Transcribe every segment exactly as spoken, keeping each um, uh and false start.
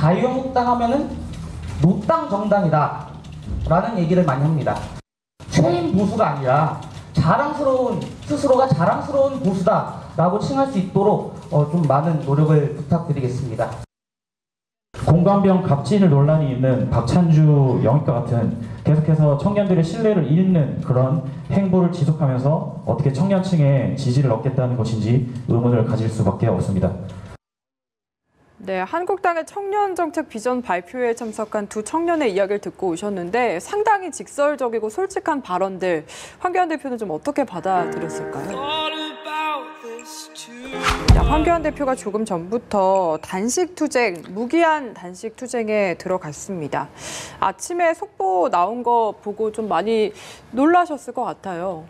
자유한국당 하면은 노땅 정당이다 라는 얘기를 많이 합니다. 최인 보수가 아니라 자랑스러운, 스스로가 자랑스러운 보수다 라고 칭할 수 있도록 어, 좀 많은 노력을 부탁드리겠습니다. 공관병 갑질 논란이 있는 박찬주 영입과 같은 계속해서 청년들의 신뢰를 잃는 그런 행보를 지속하면서 어떻게 청년층의 지지를 얻겠다는 것인지 의문을 가질 수밖에 없습니다. 네, 한국당의 청년 정책 비전 발표에 참석한 두 청년의 이야기를 듣고 오셨는데 상당히 직설적이고 솔직한 발언들, 황교안 대표는 좀 어떻게 받아들였을까요? 자, 황교안 대표가 조금 전부터 단식 투쟁, 무기한 단식 투쟁에 들어갔습니다. 아침에 속보 나온 거 보고 좀 많이 놀라셨을 것 같아요.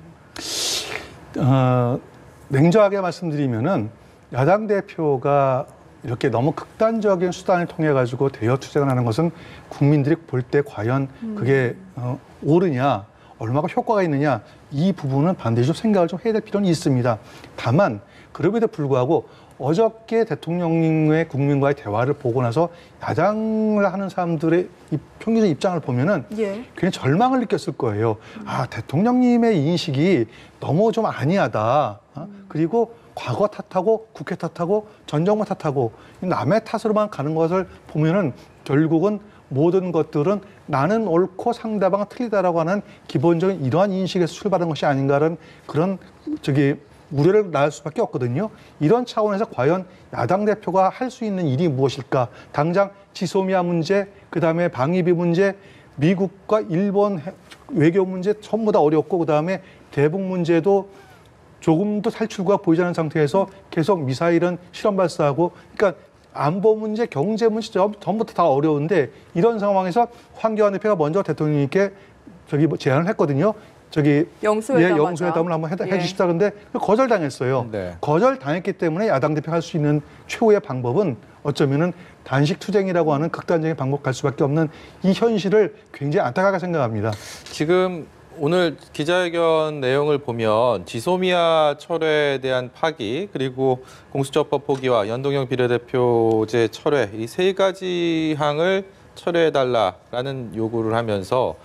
어, 냉정하게 말씀드리면은 야당 대표가 이렇게 너무 극단적인 수단을 통해 가지고 대여 투쟁을 하는 것은 국민들이 볼 때 과연 그게 어, 옳으냐, 얼마나 효과가 있느냐, 이 부분은 반드시 좀 생각을 좀 해야 될 필요는 있습니다. 다만 그럼에도 불구하고 어저께 대통령의 국민과의 대화를 보고 나서 야당을 하는 사람들의 평균적 입장을 보면은 예. 굉장히 절망을 느꼈을 거예요. 아, 대통령님의 인식이 너무 좀 아니하다. 어? 그리고 과거 탓하고 국회 탓하고 전 정부 탓하고 남의 탓으로만 가는 것을 보면은 결국은 모든 것들은 나는 옳고 상대방은 틀리다라고 하는 기본적인 이러한 인식에서 출발한 것이 아닌가라는 그런 저기 우려를 낳을 수밖에 없거든요. 이런 차원에서 과연 야당 대표가 할 수 있는 일이 무엇일까? 당장 지소미아 문제, 그다음에 방위비 문제, 미국과 일본 외교 문제 전부 다 어렵고 그다음에 대북 문제도 조금도 탈출구가 보이지 않는 상태에서 계속 미사일은 실험 발사하고, 그러니까 안보 문제, 경제 문제 전부 다 어려운데 이런 상황에서 황교안 대표가 먼저 대통령님께 저기 뭐 제안을 했거든요. 저기 영수회담 예, 영수회담을 한번 해, 예. 해주십사. 근데 거절당했어요. 네. 거절당했기 때문에 야당 대표가 할 수 있는 최후의 방법은 어쩌면은 단식 투쟁이라고 하는 극단적인 방법 갈 수밖에 없는 이 현실을 굉장히 안타깝게 생각합니다. 지금 오늘 기자회견 내용을 보면 지소미아 철회에 대한 파기, 그리고 공수처법 포기와 연동형 비례대표제 철회, 이 세 가지 항을 철회해달라라는 요구를 하면서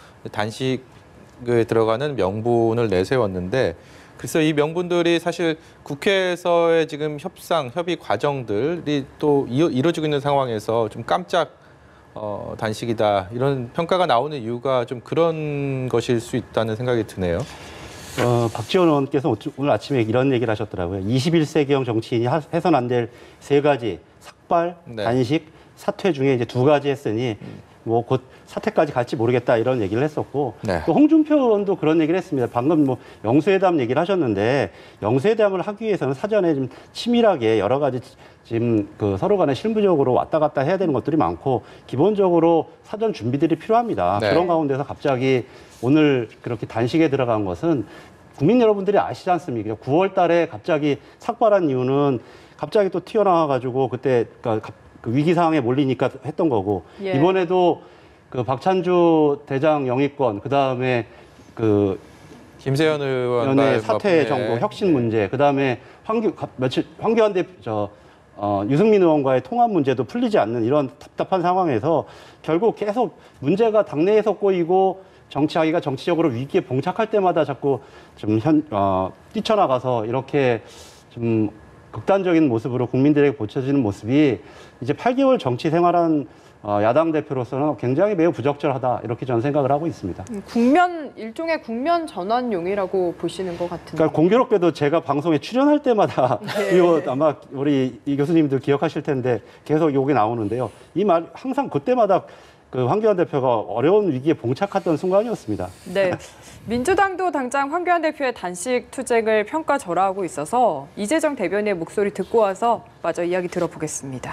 단식에 들어가는 명분을 내세웠는데, 글쎄 이 명분들이 사실 국회에서의 지금 협상, 협의 과정들이 또 이루어지고 있는 상황에서 좀 깜짝 어, 단식이다 이런 평가가 나오는 이유가 좀 그런 것일 수 있다는 생각이 드네요. 어, 박지원 의원께서 오늘 아침에 이런 얘기를 하셨더라고요. 이십일 세기형 정치인이 해선 안 될 세 가지 삭발, 네. 단식, 사퇴 중에 이제 두 가지 했으니 음. 뭐 곧 사퇴까지 갈지 모르겠다 이런 얘기를 했었고 네. 또 홍준표 의원도 그런 얘기를 했습니다. 방금 뭐 영수회담 얘기를 하셨는데 영수회담을 하기 위해서는 사전에 좀 치밀하게 여러 가지 지금 그 서로 간에 실무적으로 왔다 갔다 해야 되는 것들이 많고 기본적으로 사전 준비들이 필요합니다. 네. 그런 가운데서 갑자기 오늘 그렇게 단식에 들어간 것은 국민 여러분들이 아시지 않습니까? 구월 달에 갑자기 삭발한 이유는 갑자기 또 튀어나와가지고 그때 그러니까 그 위기 상황에 몰리니까 했던 거고 예. 이번에도 그 박찬주 대장 영입권, 그 다음에 그 김세현 의원의 사퇴 정도 혁신 문제, 그 다음에 황교 며칠 황교안 대표 저 어, 유승민 의원과의 통합 문제도 풀리지 않는 이런 답답한 상황에서 결국 계속 문제가 당내에서 꼬이고 정치하기가 정치적으로 위기에 봉착할 때마다 자꾸 좀 현, 어, 뛰쳐나가서 이렇게 좀 극단적인 모습으로 국민들에게 보여지는 모습이 이제 팔 개월 정치 생활한 어, 야당 대표로서는 굉장히 매우 부적절하다 이렇게 저는 생각을 하고 있습니다. 국면 일종의 국면 전환용이라고 보시는 것 같은데. 그러니까 공교롭게도 제가 방송에 출연할 때마다 네. 이거 아마 우리 이 교수님들 기억하실 텐데 계속 욕이 나오는데요. 이 말 항상 그때마다 그 황교안 대표가 어려운 위기에 봉착했던 순간이었습니다. 네, 민주당도 당장 황교안 대표의 단식 투쟁을 평가절하하고 있어서 이재정 대변인의 목소리 듣고 와서 마저 이야기 들어보겠습니다.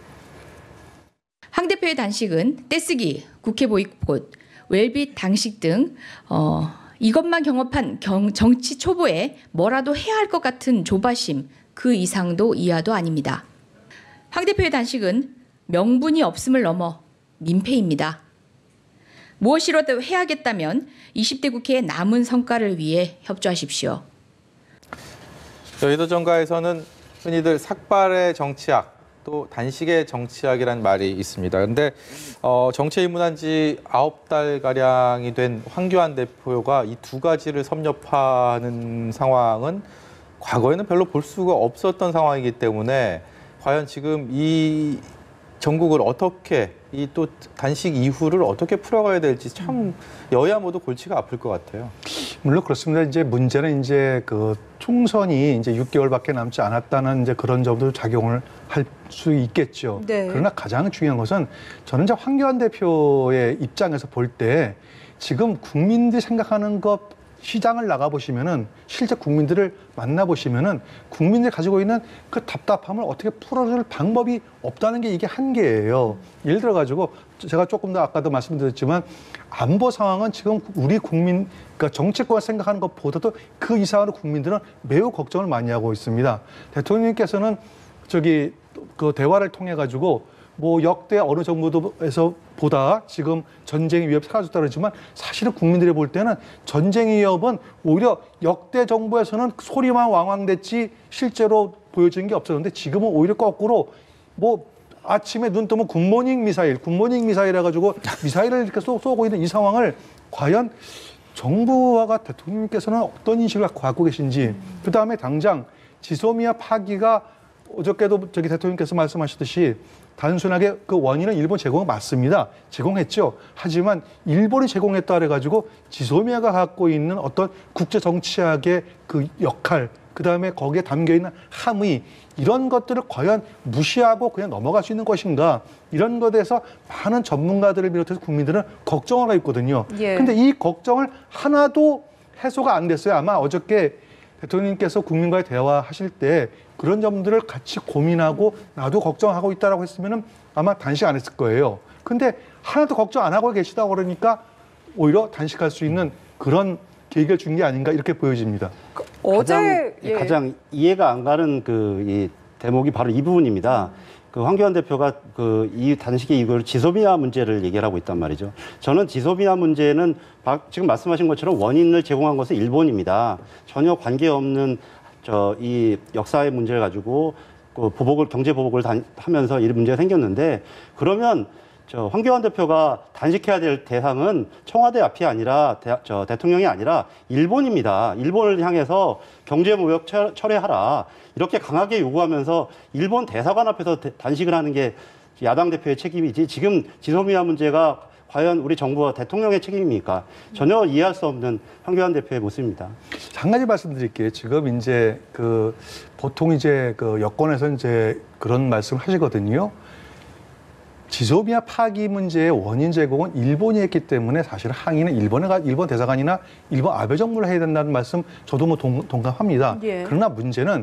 황 대표의 단식은 떼쓰기, 국회 보이콧, 웰빗 당식 등 어, 이것만 경험한 경, 정치 초보에 뭐라도 해야 할 것 같은 조바심, 그 이상도 이하도 아닙니다. 황 대표의 단식은 명분이 없음을 넘어 민폐입니다. 무엇이라도 해야겠다면 이십 대 국회의 남은 성과를 위해 협조하십시오. 저희도 정가에서는 흔히들 삭발의 정치학, 또 단식의 정치학이라는 말이 있습니다. 근데 어, 정치에 입문한 지 아홉 달 가량이 된 황교안 대표가 이 두 가지를 섭렵하는 상황은 과거에는 별로 볼 수가 없었던 상황이기 때문에 과연 지금 이 전국을 어떻게 이 또 단식 이후를 어떻게 풀어가야 될지 참 여야 모두 골치가 아플 것 같아요. 물론 그렇습니다. 이제 문제는 이제 그 총선이 이제 육 개월밖에 남지 않았다는 이제 그런 점도 작용을 할 수 있겠죠. 네. 그러나 가장 중요한 것은 저는 이제 황교안 대표의 입장에서 볼 때 지금 국민들이 생각하는 것 시장을 나가 보시면은 실제 국민들을 만나 보시면은 국민들이 가지고 있는 그 답답함을 어떻게 풀어줄 방법이 없다는 게 이게 한계예요. 예를 들어 가지고 제가 조금 더 아까도 말씀드렸지만 안보 상황은 지금 우리 국민 그러니까 정치권을 생각하는 것보다도 그 이상으로 국민들은 매우 걱정을 많이 하고 있습니다. 대통령님께서는 저기 그 대화를 통해 가지고 뭐 역대 어느 정부에서 보다 지금 전쟁의 위협이 사라졌다 그러지만 사실은 국민들이 볼 때는 전쟁의 위협은 오히려 역대 정부에서는 소리만 왕왕댔지 실제로 보여진 게 없었는데 지금은 오히려 거꾸로 뭐 아침에 눈 뜨면 굿모닝 미사일, 굿모닝 미사일 해가지고 미사일을 이렇게 쏘, 쏘고 있는 이 상황을 과연 정부와 대통령님께서는 어떤 인식을 갖고 계신지 그 다음에 당장 지소미아 파기가 어저께도 저기 대통령께서 말씀하셨듯이 단순하게 그 원인은 일본 제공 맞습니다. 제공했죠. 하지만 일본이 제공했다 그래가지고 지소미아가 갖고 있는 어떤 국제 정치학의 그 역할, 그 다음에 거기에 담겨 있는 함의 이런 것들을 과연 무시하고 그냥 넘어갈 수 있는 것인가? 이런 것에 대해서 많은 전문가들을 비롯해서 국민들은 걱정을 하고 있거든요. 예. 근데 이 걱정을 하나도 해소가 안 됐어요. 아마 어저께 대통령님께서 국민과의 대화하실 때 그런 점들을 같이 고민하고 나도 걱정하고 있다라고 했으면은 아마 단식 안 했을 거예요. 근데 하나도 걱정 안 하고 계시다고 그러니까 오히려 단식할 수 있는 그런 계기를 준 게 아닌가 이렇게 보여집니다. 어제 가장, 예. 가장 이해가 안 가는 그 이 대목이 바로 이 부분입니다. 그 황교안 대표가 그 이 단식의 이걸 지소미아 문제를 얘기를 하고 있단 말이죠. 저는 지소미아 문제는 지금 말씀하신 것처럼 원인을 제공한 것은 일본입니다. 전혀 관계없는 저 이 역사의 문제를 가지고 그 보복을 경제 보복을 단, 하면서 이 문제가 생겼는데 그러면 저 황교안 대표가 단식해야 될 대상은 청와대 앞이 아니라 대, 저 대통령이 아니라 일본입니다. 일본을 향해서 경제 무역 철, 철회하라 이렇게 강하게 요구하면서 일본 대사관 앞에서 대, 단식을 하는 게 야당 대표의 책임이지 지금 지소미아 문제가 과연 우리 정부와 대통령의 책임입니까? 전혀 이해할 수 없는 황교안 대표의 모습입니다. 한 가지 말씀드릴게요. 지금 이제 그 보통 이제 그 여권에서 이제 그런 말씀을 하시거든요. 지소미아 파기 문제의 원인 제공은 일본이 했기 때문에 사실 항의는 일본에 가 일본 대사관이나 일본 아베 정부를 해야 된다는 말씀 저도 뭐 동, 동감합니다. 예. 그러나 문제는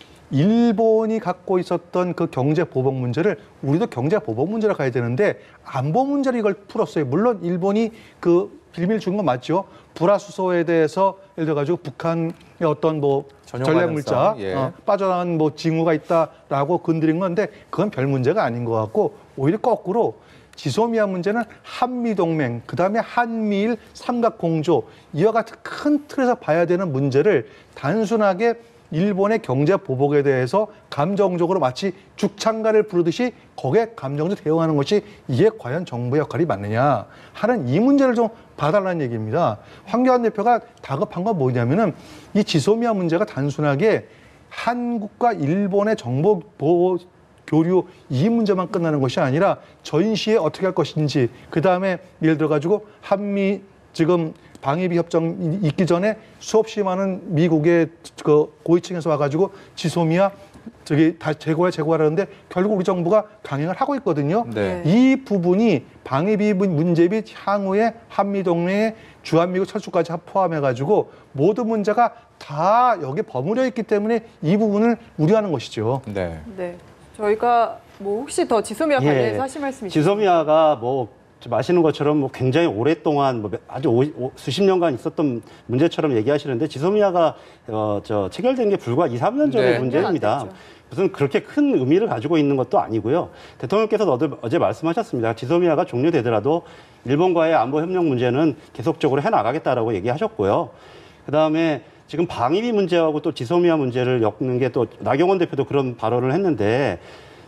일본이 갖고 있었던 그 경제 보복 문제를 우리도 경제 보복 문제로 가야 되는데 안보 문제로 이걸 풀었어요. 물론 일본이 그 빌미를 준 건 맞죠. 불화수소에 대해서 예를 들어 가지고 북한의 어떤 뭐 전략 물자 예. 어, 빠져나간 뭐 징후가 있다라고 건드린 건데 그건 별 문제가 아닌 것 같고 오히려 거꾸로 지소미아 문제는 한미동맹, 그다음에 한미일 삼각공조 이와 같은 큰 틀에서 봐야 되는 문제를 단순하게 일본의 경제 보복에 대해서 감정적으로 마치 죽창가를 부르듯이 거기에 감정적으로 대응하는 것이 이게 과연 정부의 역할이 맞느냐 하는 이 문제를 좀 봐달라는 얘기입니다. 황교안 대표가 다급한 건 뭐냐면은 이 지소미아 문제가 단순하게 한국과 일본의 정보 보호 교류 이 문제만 끝나는 것이 아니라 전시에 어떻게 할 것인지 그 다음에 예를 들어 가지고 한미 지금 방위비 협정 있기 전에 수없이 많은 미국의 그 고위층에서 와가지고 지소미아 저기 다 제거해 제거하라는데 결국 우리 정부가 강행을 하고 있거든요. 네. 이 부분이 방위비 문제 및 향후에 한미 동맹의 주한미군 철수까지 포함해가지고 모든 문제가 다 여기에 버무려 있기 때문에 이 부분을 우려하는 것이죠. 네. 네. 저희가 뭐 혹시 더 지소미아 예. 관련해서 하실 말씀 있으세요? 지소미아가 뭐 아시는 것처럼 뭐 굉장히 오랫동안 뭐 아주 오, 오, 수십 년간 있었던 문제처럼 얘기하시는데 지소미아가 어, 저 체결된 게 불과 이, 삼 년 전의 네. 문제입니다. 무슨 그렇게 큰 의미를 가지고 있는 것도 아니고요. 대통령께서 어제, 어제 말씀하셨습니다. 지소미아가 종료되더라도 일본과의 안보 협력 문제는 계속적으로 해나가겠다라고 얘기하셨고요. 그다음에 지금 방위비 문제하고 또 지소미아 문제를 엮는 게 또 나경원 대표도 그런 발언을 했는데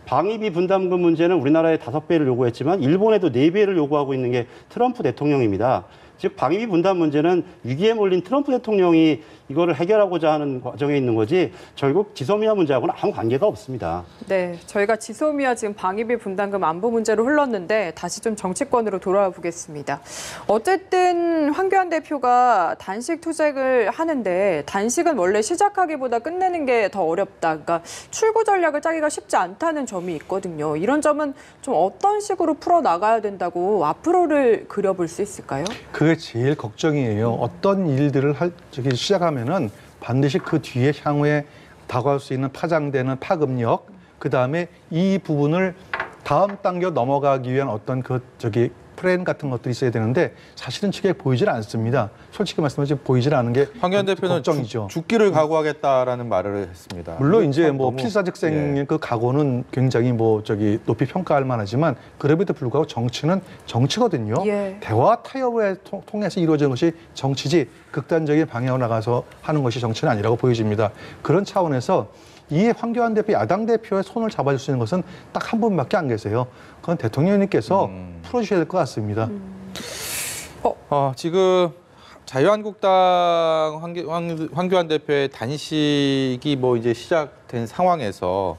방위비 분담금 문제는 우리나라에 다섯 배를 요구했지만 일본에도 네 배를 요구하고 있는 게 트럼프 대통령입니다. 즉 방위비 분담 문제는 위기에 몰린 트럼프 대통령이 이거를 해결하고자 하는 과정에 있는 거지 결국 지소미아 문제하고는 아무 관계가 없습니다. 네, 저희가 지소미아 지금 방위비 분담금 안보 문제로 흘렀는데 다시 좀 정치권으로 돌아와 보겠습니다. 어쨌든 황교안 대표가 단식 투쟁을 하는데 단식은 원래 시작하기보다 끝내는 게 더 어렵다. 그러니까 출구 전략을 짜기가 쉽지 않다는 점이 있거든요. 이런 점은 좀 어떤 식으로 풀어 나가야 된다고 앞으로를 그려볼 수 있을까요? 그게 제일 걱정이에요. 어떤 일들을 할, 저기 시작하면은 반드시 그 뒤에 향후에 다가올 수 있는 파장되는 파급력, 그 다음에 이 부분을 다음 단계 넘어가기 위한 어떤 그 저기 플랜 같은 것들이 있어야 되는데 사실은 그게 보이질 않습니다. 솔직히 말씀하시면 보이질 않은 게 황교안 대표는 걱정이죠. 죽, 죽기를 각오하겠다라는 말을 했습니다. 물론 이제 뭐 너무, 필사즉생의 예. 그 각오는 굉장히 뭐 저기 높이 평가할 만하지만 그럼에도 불구하고 정치는 정치거든요. 예. 대화 타협을 통- 통해서 이루어지는 것이 정치지 극단적인 방향으로 나가서 하는 것이 정치는 아니라고 보여집니다. 그런 차원에서 이 황교안 대표, 야당 대표의 손을 잡아줄 수 있는 것은 딱 한 분밖에 안 계세요. 그건 대통령님께서 음. 풀어주셔야 될 것 같습니다. 음. 어, 지금 자유한국당 황교, 황, 황교안 대표의 단식이 뭐 이제 시작된 상황에서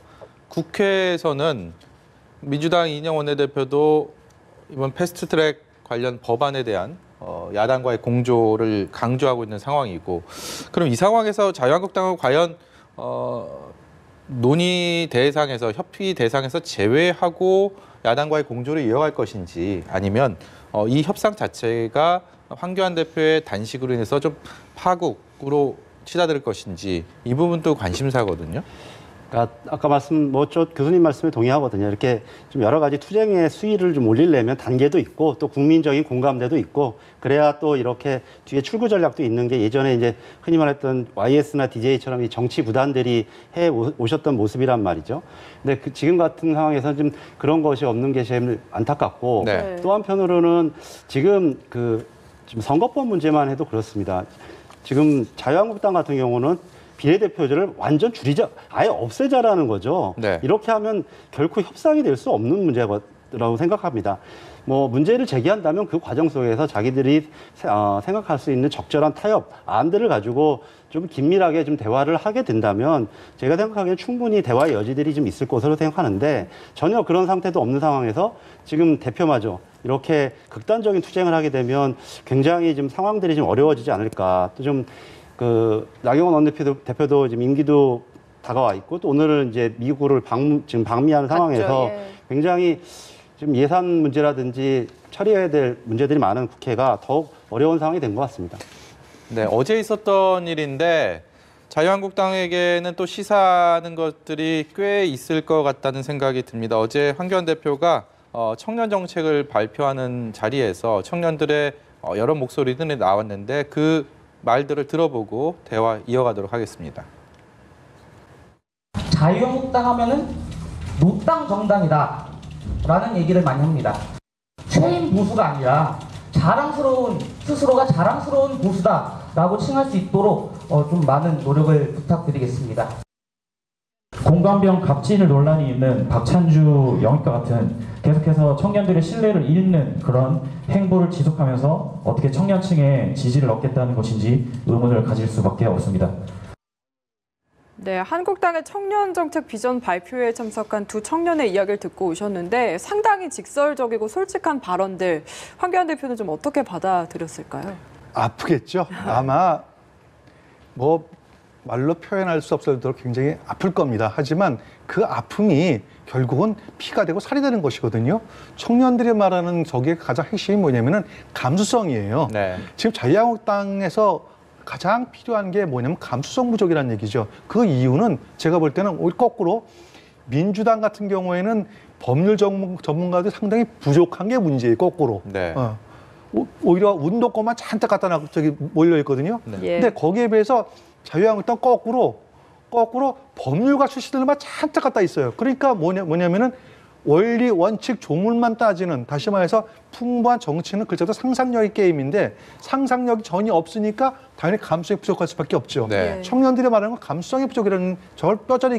국회에서는 민주당 이인영 원내대표도 이번 패스트트랙 관련 법안에 대한 어, 야당과의 공조를 강조하고 있는 상황이고, 그럼 이 상황에서 자유한국당은 과연 어, 논의 대상에서 협의 대상에서 제외하고 야당과의 공조를 이어갈 것인지, 아니면 어, 이 협상 자체가 황교안 대표의 단식으로 인해서 좀 파국으로 치닫을 것인지, 이 부분도 관심사거든요. 그러니까 아까 말씀 뭐저 교수님 말씀에 동의하거든요. 이렇게 좀 여러 가지 투쟁의 수위를 좀 올리려면 단계도 있고 또 국민적인 공감대도 있고 그래야 또 이렇게 뒤에 출구 전략도 있는 게 예전에 이제 흔히 말했던 와이에스나 디제이처럼 이 정치 구단들이 해 오셨던 모습이란 말이죠. 근데 그 지금 같은 상황에서는 좀 그런 것이 없는 게 제일 안타깝고 네. 또 한편으로는 지금 그 지금 선거법 문제만 해도 그렇습니다. 지금 자유한국당 같은 경우는 비례대표제를 완전 줄이자, 아예 없애자라는 거죠. 네. 이렇게 하면 결코 협상이 될 수 없는 문제라고 생각합니다. 뭐 문제를 제기한다면 그 과정 속에서 자기들이 어, 생각할 수 있는 적절한 타협 안들을 가지고 좀 긴밀하게 좀 대화를 하게 된다면 제가 생각하기에는 충분히 대화의 여지들이 좀 있을 것으로 생각하는데 전혀 그런 상태도 없는 상황에서 지금 대표마저 이렇게 극단적인 투쟁을 하게 되면 굉장히 좀 상황들이 좀 어려워지지 않을까. 또 좀 그 나경원 원내대표도 대표도 지금 임기도 다가와 있고 또 오늘은 이제 미국을 방, 지금 방미하는 상황에서 맞죠, 예. 굉장히 지금 예산 문제라든지 처리해야 될 문제들이 많은 국회가 더욱 어려운 상황이 된 것 같습니다. 네, 어제 있었던 일인데 자유한국당에게는 또 시사하는 것들이 꽤 있을 것 같다는 생각이 듭니다. 어제 황교안 대표가 어, 청년 정책을 발표하는 자리에서 청년들의 어, 여러 목소리들이 나왔는데 그 말들을 들어보고 대화 이어가도록 하겠습니다. 자유한국당 하면은 노땅 정당이다 라는 얘기를 많이 합니다. 최인 보수가 아니라 자랑스러운, 스스로가 자랑스러운 보수다 라고 칭할 수 있도록 어, 좀 많은 노력을 부탁드리겠습니다. 공감병 갑질 논란이 있는 박찬주 영입과 같은 계속해서 청년들의 신뢰를 잃는 그런 행보를 지속하면서 어떻게 청년층의 지지를 얻겠다는 것인지 의문을 가질 수밖에 없습니다. 네, 한국당의 청년 정책 비전 발표회에 참석한 두 청년의 이야기를 듣고 오셨는데 상당히 직설적이고 솔직한 발언들, 황교안 대표는 좀 어떻게 받아들였을까요? 아프겠죠. 아마 뭐 말로 표현할 수 없을 정도로 굉장히 아플 겁니다. 하지만 그 아픔이 결국은 피가 되고 살이 되는 것이거든요. 청년들이 말하는 저게 가장 핵심이 뭐냐면은 감수성이에요. 네. 지금 자유한국당에서 가장 필요한 게 뭐냐면 감수성 부족이라는 얘기죠. 그 이유는 제가 볼 때는 오히려 거꾸로 민주당 같은 경우에는 법률 전문, 전문가들이 상당히 부족한 게 문제예요. 거꾸로. 네. 어. 오, 오히려 운동권만 잔뜩 갖다 놔 저기 몰려 있거든요. 네. 예. 근데 거기에 비해서 자유한국당 거꾸로 거꾸로 법률가 출신들만 잔뜩 갖다 있어요. 그러니까 뭐냐 뭐냐면은 원리 원칙 조물만 따지는, 다시 말해서 풍부한 정치는 글자도 상상력의 게임인데 상상력이 전혀 없으니까 당연히 감수성이 부족할 수밖에 없죠. 네. 예. 청년들이 말하는 건 감수성이 부족이라는 저걸 뼈저리 이렇게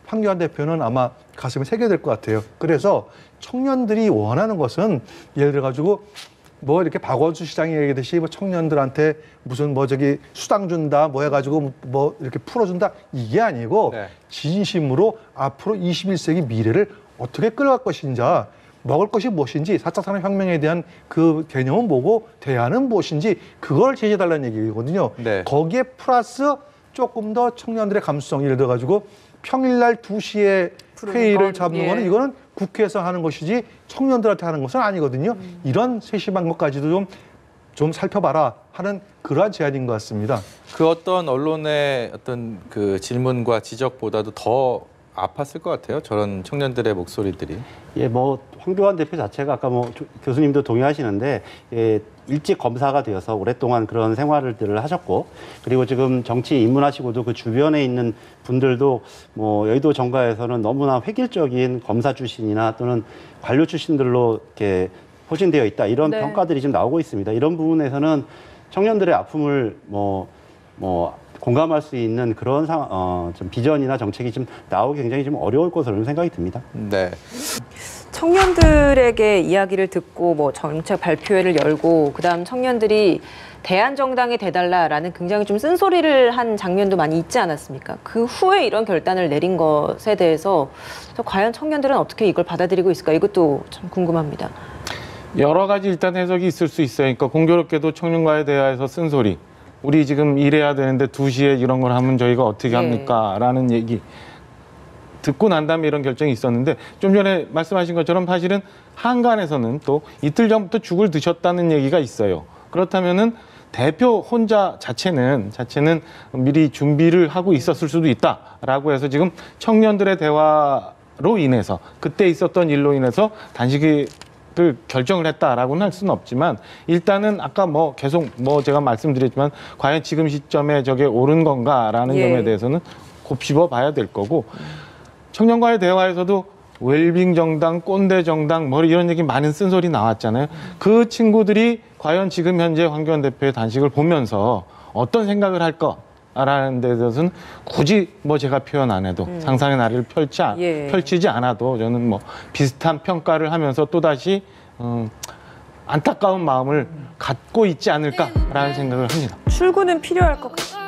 황교안 대표는 아마 가슴에 새겨야 될 것 같아요. 그래서 청년들이 원하는 것은 예를 들어 가지고 뭐 이렇게 박원순 시장이 얘기했듯이 뭐 청년들한테 무슨 뭐 저기 수당 준다 뭐 해가지고 뭐 이렇게 풀어준다 이게 아니고 네. 진심으로 앞으로 이십일 세기 미래를 어떻게 끌어갈 것인지 먹을 것이 무엇인지 사 차 산업혁명에 대한 그 개념은 뭐고 대안은 무엇인지 그걸 제시해달라는 얘기거든요. 네. 거기에 플러스 조금 더 청년들의 감수성 예를 들어가지고 평일날 두 시에 회의를 건, 잡는 예. 거는 이거는 국회에서 하는 것이지 청년들한테 하는 것은 아니거든요. 음. 이런 세심한 것까지도 좀, 좀 살펴봐라 하는 그러한 제안인 것 같습니다. 그 어떤 언론의 어떤 그 질문과 지적보다도 더 아팠을 것 같아요. 저런 청년들의 목소리들이. 예, 뭐 황교안 대표 자체가 아까 뭐 조- 교수님도 동의하시는데 예, 일찍 검사가 되어서 오랫동안 그런 생활들을 하셨고 그리고 지금 정치에 입문하시고도 그 주변에 있는 분들도 뭐 여의도 정가에서는 너무나 획일적인 검사 출신이나 또는 관료 출신들로 이렇게 포진되어 있다 이런 네. 평가들이 지금 나오고 있습니다. 이런 부분에서는 청년들의 아픔을 뭐 뭐 공감할 수 있는 그런 상, 어, 좀 비전이나 정책이 좀 나오기 굉장히 좀 어려울 것으로 생각이 듭니다. 네. 청년들에게 이야기를 듣고 뭐 정책 발표회를 열고 그다음 청년들이 대안정당이 돼달라라는 굉장히 좀 쓴소리를 한 장면도 많이 있지 않았습니까? 그 후에 이런 결단을 내린 것에 대해서 과연 청년들은 어떻게 이걸 받아들이고 있을까? 이것도 참 궁금합니다. 여러 가지 일단 해석이 있을 수 있어요. 그러니까 공교롭게도 청년과의 대화에서 쓴소리. 우리 지금 일해야 되는데 두 시에 이런 걸 하면 저희가 어떻게 예. 합니까? 라는 얘기. 듣고 난 다음에 이런 결정이 있었는데 좀 전에 말씀하신 것처럼 사실은 한간에서는 또 이틀 전부터 죽을 드셨다는 얘기가 있어요. 그렇다면은 대표 혼자 자체는 자체는 미리 준비를 하고 있었을 수도 있다라고 해서 지금 청년들의 대화로 인해서 그때 있었던 일로 인해서 단식이 그 결정을 했다라고는 할 수는 없지만 일단은 아까 뭐 계속 뭐 제가 말씀드렸지만 과연 지금 시점에 저게 옳은 건가라는 예. 점에 대해서는 곱씹어 봐야 될 거고 청년과의 대화에서도 웰빙 정당, 꼰대 정당 뭐 이런 얘기 많은 쓴소리 나왔잖아요. 그 친구들이 과연 지금 현재 황교안 대표의 단식을 보면서 어떤 생각을 할 거라는 데 대해서는 굳이 뭐 제가 표현 안 해도 음. 상상의 나래를 펼치, 예. 펼치지 않아도 저는 뭐 비슷한 평가를 하면서 또다시 음, 안타까운 마음을 갖고 있지 않을까라는 생각을 합니다. 출구는 필요할 것 같아요.